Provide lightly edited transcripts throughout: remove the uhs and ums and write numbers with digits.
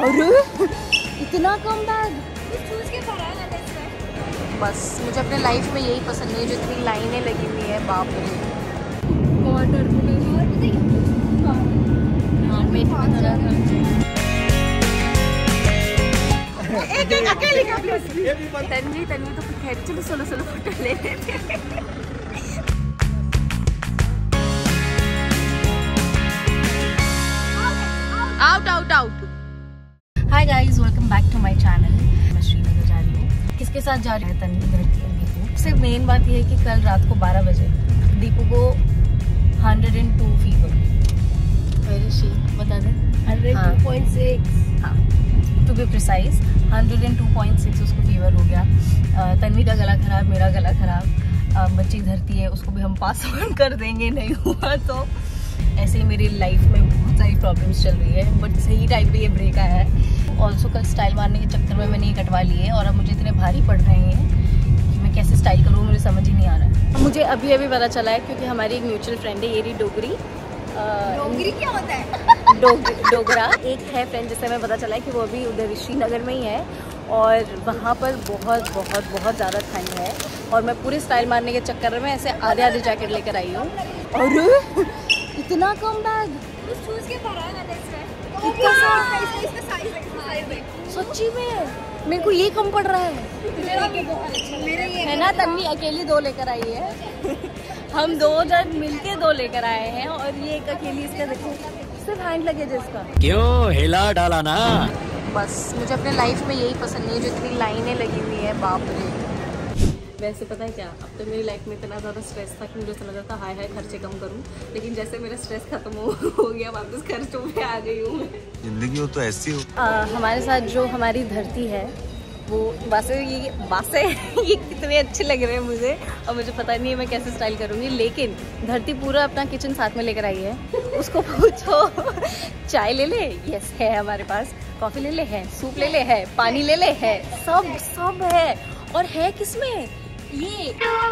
अरे इतना कम बैग बस मुझे अपने लाइफ में यही पसंद नहीं है जो इतनी लाइनें लगी हुई है। बाप रे एक अकेले का तन्वी तो खैर चलो सोलो फोटो ले आउट। Hi guys, welcome back to my channel. मैं श्रीनगर जा रही हूँ। किसके साथ जा रही है? तन्वी, धरती और दीपू। सिर्फ मेन बात यह है कि कल रात को 12 बजे दीपू को 102 फीवर। बता दें 102.6 हाँ टू बी प्रिसाइज 102.6 उसको फीवर हो गया। तन्वी का गला खराब, मेरा गला खराब। बच्ची धरती है, उसको भी हम पास ऑन कर देंगे नहीं हुआ तो। ऐसे ही मेरी लाइफ में बहुत सारी प्रॉब्लम्स चल रही है, बट सही टाइम पे ये ब्रेक आया है। ऑल्सो कल स्टाइल मारने के चक्कर में मैंने ये कटवा लिए और अब मुझे इतने भारी पड़ रहे हैं कि मैं कैसे स्टाइल करूँ, मुझे समझ ही नहीं आ रहा है। मुझे अभी पता चला है क्योंकि हमारी एक म्यूचुअल फ्रेंड है येरी डोगरी। डोगरी क्या होता है? डोगरा एक है फ्रेंड जिससे हमें पता चला है कि वो अभी उधर श्रीनगर में ही है और वहाँ पर बहुत ज़्यादा ठंड है। और मैं पूरे स्टाइल मारने के चक्कर में ऐसे आधे जैकेट लेकर आई हूँ। और इतना कम बैग सच्ची में मेरे को ये कम पड़ रहा है ना। तन्वी अकेली 2 लेकर आई है हम 2 जन मिलके 2 लेकर आए हैं और ये एक अकेली, इसका देखो सिर्फ हैंड लगेज इसका। क्यों हिला डाला ना। बस मुझे अपने लाइफ में यही पसंद नहीं है जो इतनी लाइनें लगी हुई है। बाप रे। वैसे पता है क्या, अब तो मेरी लाइफ में इतना ज़्यादा स्ट्रेस था कि मुझे समझ आता हाय खर्चे कम करूं, लेकिन जैसे मेरा स्ट्रेस खत्म हो गया वापस खर्चों पे आ गई हूँ। जिंदगी हो तो ऐसी हो। हमारे साथ जो हमारी धरती है वो बासे ये कितने अच्छे लग रहे हैं मुझे, और मुझे पता नहीं है मैं कैसे स्टाइल करूँगी। लेकिन धरती पूरा अपना किचन साथ में लेकर आई है। उसको पूछो चाय ले ले, यस है हमारे पास, कॉफ़ी ले ले है, सूप ले ले है, पानी ले ले है, सब है। और है किसमें ये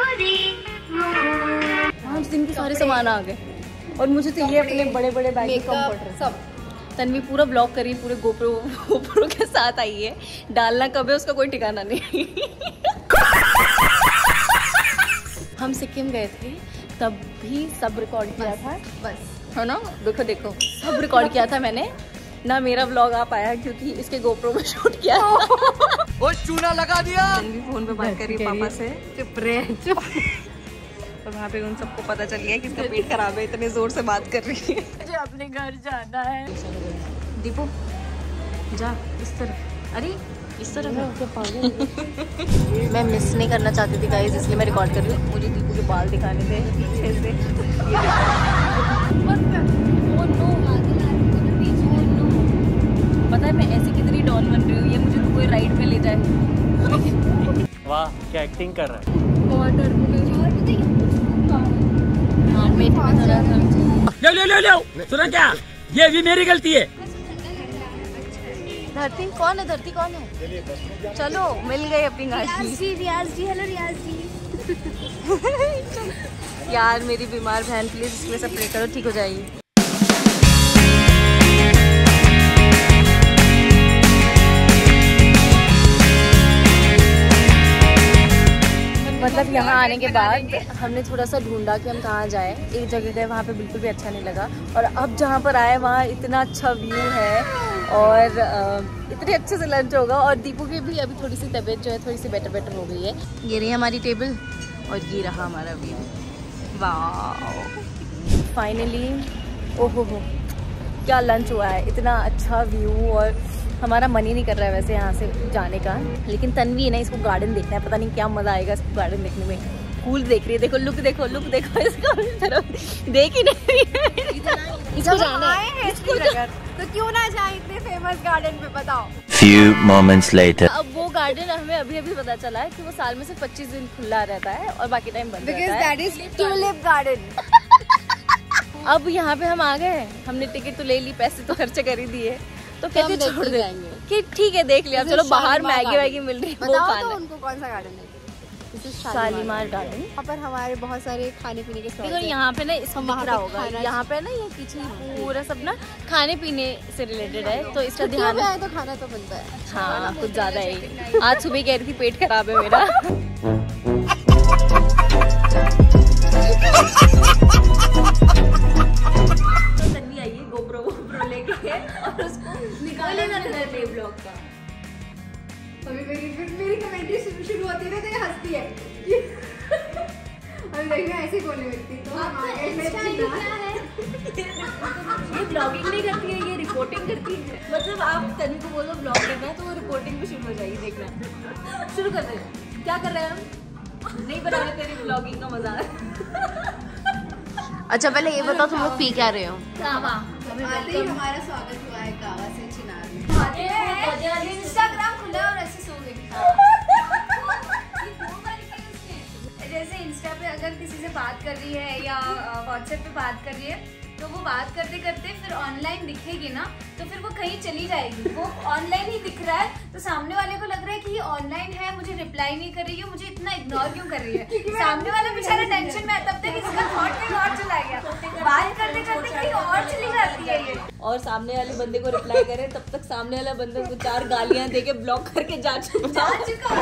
5 दिन के सारे सामान आ गए और मुझे तो ये अपने बड़े बैग में कम पड़ रहे सब। तन्वी पूरा ब्लॉग करी, पूरे गोप्रो के साथ आई है। डालना कब है उसका कोई ठिकाना नहीं। हम सिक्किम गए थे तब भी सब रिकॉर्ड किया था बस, है ना। देखो सब रिकॉर्ड किया था मैंने ना। मेरा व्लॉग आ पाया क्योंकि इसके गोप्रो में शूट किया वो चूना लगा दिया। तन्वी फोन पे बात कर रही है पापा से। चुप। और वहाँ पे उन सबको पता चल गया कि इसका पेट खराब है, इतने जोर से बात कर रही है। मुझे अपने घर जाना है। दीपू जा इस तरफ। अरे इस तरफ मैं मिस नहीं करना चाहती थी गाइस, इसलिए मैं रिकॉर्ड कर रही हूँ। मुझे दीपू के बाल दिखाने थे पीछे से। पता है मैं ऐसी कितनी डॉन बन रही हूँ, ये मुझे तो कोई राइड पे ले जाए। वाह क्या एक्टिंग कर रहा है। ले सुना क्या, ये भी मेरी गलती है। धरती कौन है? चलो मिल गई अपनी गाड़ी। रियाज जी हेलो रियाज जी। यार मेरी बीमार बहन प्लीज इसमें से प्रे करो ठीक हो जाएगी। मतलब यहाँ आने के बाद हमने थोड़ा सा ढूंढा कि हम कहाँ जाए। एक जगह गए, वहाँ पे बिल्कुल भी अच्छा नहीं लगा। और अब जहाँ पर आए वहाँ इतना अच्छा व्यू है और इतने अच्छे से लंच होगा। और दीपू की भी अभी थोड़ी सी तबीयत जो है थोड़ी सी बेटर हो गई है। ये रही हमारी टेबल और ये रहा हमारा व्यू। वाह फाइनली ओहो क्या लंच हुआ है, इतना अच्छा व्यू। और हमारा मन ही नहीं कर रहा है वैसे यहाँ से जाने का, लेकिन तन्वी है ना, इसको गार्डन देखना है। पता नहीं क्या मजा आएगा इसको गार्डन देखने में। फूल देख रही है, देखो लुक देखो इसको तरफ देख ही नहीं इसको जाना है तो क्यों ना जाए इतने फेमस गार्डन पे, बताओ। Few moments later. अब वो गार्डन हमें अभी पता चला है कि वो साल में से 25 दिन खुला रहता है और बाकी टाइम बंद रहता है। That is tulip garden. अब यहाँ पे हम आ गए, हमने टिकट तो ले ली, पैसे तो खर्चे कर ही दिए, तो कहते छोड़ देंगे कि ठीक है देख लिया, चलो बाहर मैगी वैगी मिल रही है वो खाना। उनको कौन सा गार्डन है? शालीमार गार्डन। यहाँ पर हमारे बहुत सारे खाने पीने के देखो यहाँ पे ना इसको दिख रहा होगा, यहाँ पे ना ये पीछे पूरा सब ना खाने पीने से रिलेटेड है, तो इसका ध्यान है तो खाना तो बनता है। हाँ कुछ ज्यादा ही। आज सुबह कह रही थी पेट खराब है मेरा। तन्वी आई है गोप्रो लेके और उसको निकाले ना ब्लॉग का। मेरी कमेंट्री शुरू होती है तो ये हंसती है। अभी देखना ऐसे बोलने लगती तो ये ब्लॉगिंग नहीं करती है, ये रिपोर्टिंग करती है। मतलब आप तन्वी को बोलो ब्लॉग करना है तो वो रिपोर्टिंग भी शुरू हो जाएगी। देखना शुरू कर रहे हैं। क्या कर रहे हैं हम? नहीं बना रहे तेरी ब्लॉगिंग का मजा। अच्छा पहले ये बताओ तुम लोग पी क्या रहे हो? कावा। हमारा स्वागत हुआ है कावा से चिनार में। इंस्टाग्राम खुला और ऐसे सो गई। जैसे इंस्टा पे अगर किसी से बात कर रही है या व्हाट्सएप पे बात कर रही है तो वो बात करते करते फिर ऑनलाइन दिखेगी ना तो फिर वो कहीं चली जाएगी। वो ऑनलाइन ही दिख रहा है तो सामने वाले को लग रहा है कि ये ऑनलाइन है, मुझे रिप्लाई नहीं कर रही है, मुझे इतना इग्नोर क्यों कर रही है। सामने वाला बेचारा टेंशन में है, तब तक इसका थॉट कहीं और चला गया, बात करते करते कहीं और चली जाती है ये। और सामने वाले बंदे को रिप्लाई करे तब तक सामने वाला बंदा को 4 गालियां देके ब्लॉक करके जा चुका और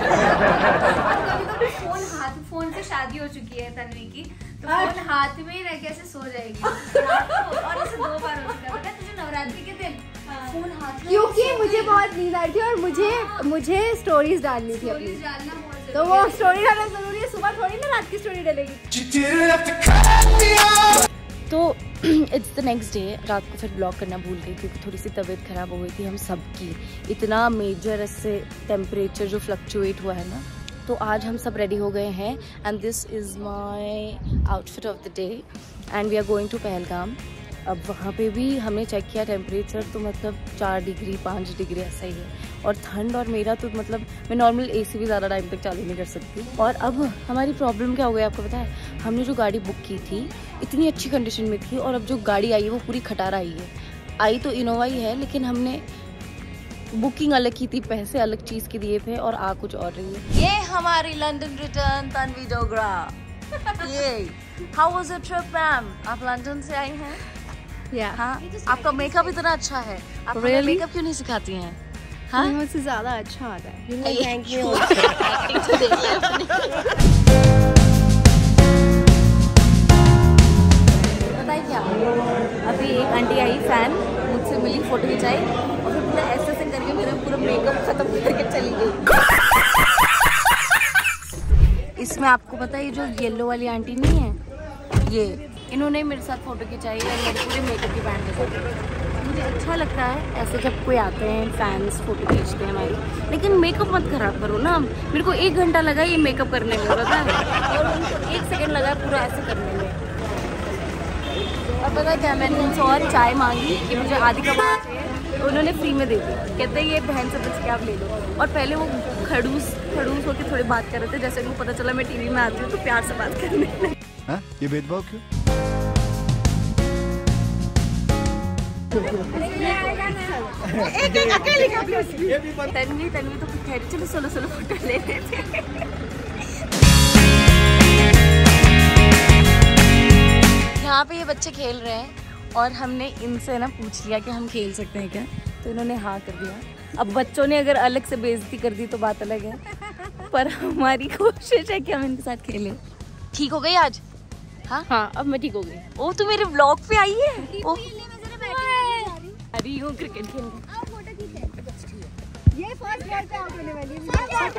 कभी फोन से शादी हो चुकी है तन्वी की, तो फोन हाथ में ही रह के ऐसे सो जाएगी। और ऐसे 2 बार हो चुका है। पता है तुझे नवरात्रि के दिन फोन हाथ में, क्योंकि मुझे बहुत नींद आ रही थी और मुझे स्टोरीज डालनी थी अपनी, डालना बहुत तो वो स्टोरी डालना जरूरी है। सुबह थोड़ी ना रात की स्टोरी डालेगी। तो इट्स द नेक्स्ट डे। रात को फिर ब्लॉक करना भूल गई क्योंकि थोड़ी सी तबीयत खराब हो गई थी हम सबकी। इतना मेजर इससे टेम्परेचर जो फ्लक्चुएट हुआ है ना, तो आज हम सब रेडी हो गए हैं and this is my outfit of the day and we are going to Pahalgam. अब वहाँ पे भी हमने चेक किया टेम्परेचर तो मतलब 4 डिग्री 5 डिग्री ऐसा ही है और ठंड। और मेरा तो मतलब मैं नॉर्मल AC भी ज़्यादा टाइम तक चालू नहीं कर सकती। और अब हमारी प्रॉब्लम क्या हो गई आपको पता है? हमने जो गाड़ी बुक की थी इतनी अच्छी कंडीशन में थी और अब जो गाड़ी आई है वो पूरी खटारा आई है। आई तो इनोवा ही है लेकिन हमने बुकिंग अलग की थी, पैसे अलग चीज़ के दिए थे और आ कुछ और रही है। ये हमारी लंदन रिटर्न तन्वी डोगरा। ये how was your trip ma'am? आप लंदन से आई हैं? हाँ, आपका मेकअप इतना अच्छा है, आप मेकअप क्यों नहीं सिखाती हैं? हाँ मुझसे ज्यादा अच्छा आता है। बताइए क्या, अभी एक आंटी आई फैन मुझसे मिली, फोटो खिंचाई और फिर पूरा ऐसे करके मेरा पूरा मेकअप खत्म करके चली गई। इसमें आपको पता है ये जो येलो वाली आंटी नहीं है, ये इन्होंने मेरे साथ फोटो खिंचाई और मेरे पूरे मेकअप की बैंड के। मुझे अच्छा लगता है ऐसे जब कोई आते हैं फैंस फोटो खींचते हैं हमारी, लेकिन मेकअप मत खराब करो ना। मेरे को 1 घंटा लगा ये मेकअप करने में पता है, और उनको 1 सेकंड लगा पूरा ऐसे करने में। और पता है क्या, मैंने उनसे और चाय मांगी कि मुझे आधी कप चाहिए, तो उन्होंने फ्री में दे दी। कहते हैं ये बहन से बच के आप ले लो। और पहले वो खड़ूस होकर थोड़ी बात कर रहे थे, जैसे उनको पता चला मैं टीवी में आती हूँ तो प्यार से बात करने लगे। ये भेदभाव क्यों? तन्वी तो कह रही चलो सोलो फोटो ले लेते। यहाँ पे ये बच्चे खेल रहे हैं और हमने इनसे ना पूछ लिया कि हम खेल सकते हैं क्या, तो इन्होंने हाँ कर दिया। अब बच्चों ने अगर अलग से बेइज्जती कर दी तो बात अलग है, पर हमारी कोशिश है कि हम इनके साथ खेलें। ठीक हो गई आज? हाँ अब मैं ठीक हो गई। ओ तू मेरे व्लॉग पे आई है? अरे हूँ क्रिकेट खेलने। ये फर्स्ट बॉल पे आउट होने वाली है।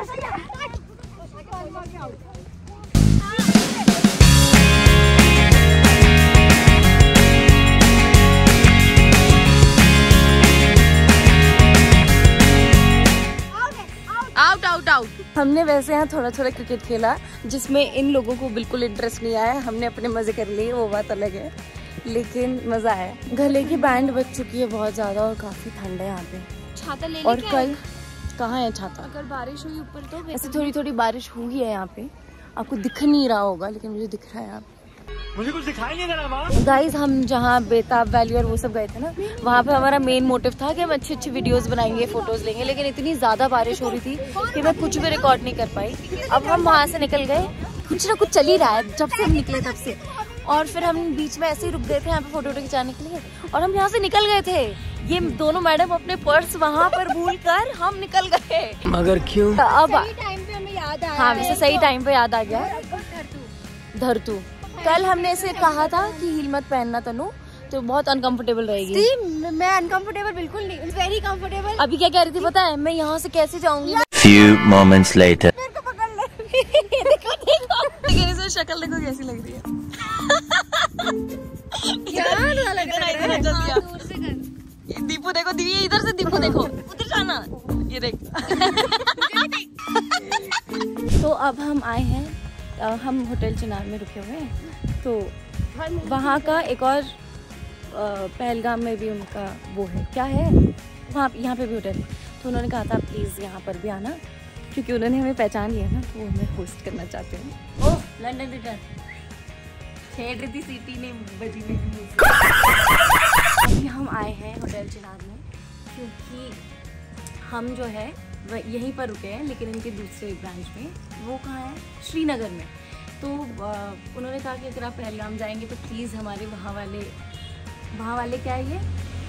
आउट। हमने वैसे यहाँ थोड़ा क्रिकेट खेला जिसमें इन लोगों को बिल्कुल इंटरेस्ट नहीं आया। हमने अपने मजे कर लिए, वो बात अलग है, लेकिन मजा आया। गले की बैंड बज चुकी है बहुत ज्यादा और काफी ठंड है यहाँ पे। छाता ले और कल कहाँ है छाता? अगर बारिश हुई ऊपर तो ऐसे थोड़ी बारिश हुई है यहाँ पे, आपको दिख नहीं रहा होगा लेकिन मुझे दिख रहा है यहाँ पे। मुझे कुछ दिखाई नहीं दे रहा वहाँ। गाइस हम जहाँ बेताब वैली और वो सब गए थे ना, वहाँ पे हमारा मेन मोटिव था कि हम अच्छी अच्छी वीडियोस बनाएंगे, फोटोज लेंगे, लेकिन इतनी ज्यादा बारिश हो रही थी कि मैं कुछ भी रिकॉर्ड नहीं कर पाई। अब हम वहाँ से निकल गए, कुछ ना कुछ चल ही रहा है जब से हम निकले तब से, और फिर हम बीच में ऐसे ही रुक गए थे यहाँ पे फोटो खिंचाने के लिए, और हम यहाँ से निकल गए थे। ये दोनों मैडम अपने पर्स वहाँ पर भूल कर हम निकल गए। मगर क्यों? अब टाइम पे हमें याद आया। हाँ, वैसे सही टाइम पे याद आ गया। धरतू, कल हमने इसे कहा था कि हील मत पहनना तनु, तो बहुत अनकंफर्टेबल रहेगी। मैं अनकंफर्टेबल बिल्कुल नहीं, वेरी कंफर्टेबल। अभी क्या कह रही थी पता है, मैं यहाँ से कैसे जाऊंगी? Few moments later. मेरे को पकड़ ले। देखो देखो, इसे शक्ल देखो कैसी लग रही है। क्या लग रहा है? दूर से कर। ये दीपू देखो, दीदी इधर से, दीपू देखो उधर जाना, ये देख। तो अब हम आए हैं, हम होटल चिनार में रुके हुए हैं, तो वहाँ का एक और पहलगाम में भी उनका वो है, क्या है वहाँ, यहाँ पे भी होटल है। तो उन्होंने कहा था प्लीज़ यहाँ पर भी आना, क्योंकि उन्होंने हमें पहचान लिया ना, तो वो हमें होस्ट करना चाहते हैं। ओह लंदन रिटर्न छेड़ रही थी सीटी ने बजी नहीं। अभी हम आए हैं होटल चिनार में, क्योंकि हम जो है वह यहीं पर रुके हैं, लेकिन इनके दूसरे ब्रांच में, वो कहाँ है, श्रीनगर में। तो उन्होंने कहा कि अगर आप पहलगाम जाएंगे तो प्लीज़ हमारे वहाँ वाले क्या है ये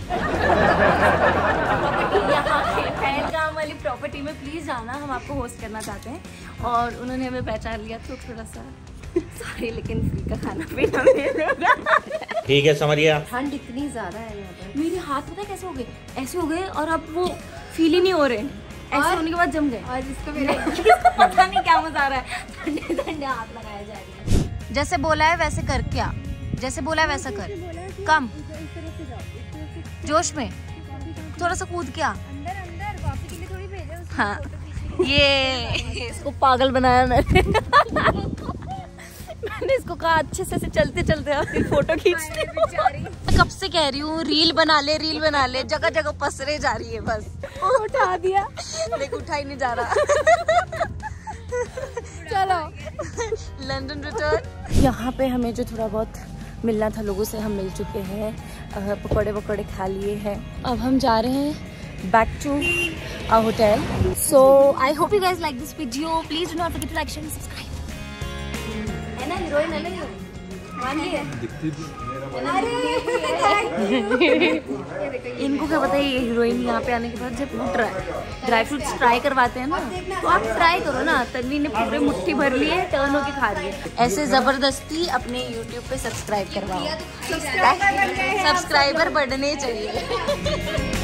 यहाँ पे पहलगाम वाली प्रॉपर्टी में प्लीज़ जाना, हम आपको होस्ट करना चाहते हैं। और उन्होंने हमें पहचान लिया, तो थोड़ा सा सॉरी, लेकिन फ्री का खाना पीना मिलेगा। ठीक है समझिए। ठंड इतनी ज्यादा है यहाँ पर, मेरे हाथ पता है कैसे हो गए, ऐसे हो गए, और अब वो फील ही नहीं हो रहे, ऐसे होने के बाद जम गए। और इसको मेरे पता नहीं क्या मजा आ रहा है, ठंडे ठंडे हाथ लगाया जा रही है। जैसे बोला है वैसे कर, क्या जैसे बोला है वैसा कर, कम जोश में थोड़ा सा कूद क्या। अंदर कॉफी के लिए थोड़ी भेजा उसको। हाँ, ये इसको पागल बनाया मैंने इसको कहा अच्छे से चलते चलते अपनी फोटो खींचते। कब से कह रही हूँ रील बना ले, जगह जगह पसरे जा रही है, बस उठा दिया, लेकिन उठा ही नहीं जा रहा। चलो लंदन रिटर्न। यहाँ पे हमें जो थोड़ा बहुत मिलना था लोगों से हम मिल चुके हैं, पकौड़े खा लिए हैं। अब हम जा रहे हैं back to our hotel. So I hope you guys like this video, please do not forget to like, share and subscribe. है ना हीरोइन, है ना मान ली है। इनको क्या पता है, ये हीरोइन यहाँ पे आने के बाद जब ड्राई फ्रूट्स ट्राई करवाते हैं ना, तो आप ट्राई करो ना। तन्वी ने पूरे मुट्ठी भर लिए, टर्न होके खा रही है। ऐसे जबरदस्ती अपने YouTube पे सब्सक्राइब करवाओ, सब्सक्राइबर बढ़ने चाहिए।